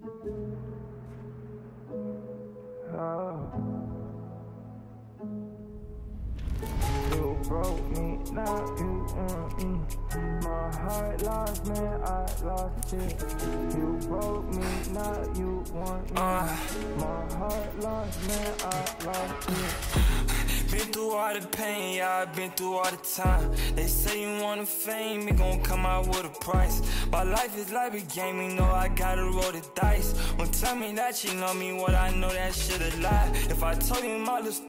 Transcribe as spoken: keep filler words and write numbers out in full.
You broke me, now you want me. My heart lost, man, I lost it. You broke me, now you want me. uh. My heart lost, man, I lost it. Been through all the pain, yeah, I've been through all the time. They say you want a fame, it gon' come out with a price. My life is like a game, you know I gotta roll the dice. Don't tell me that you know me, what I know that shit a lie. If I told you my little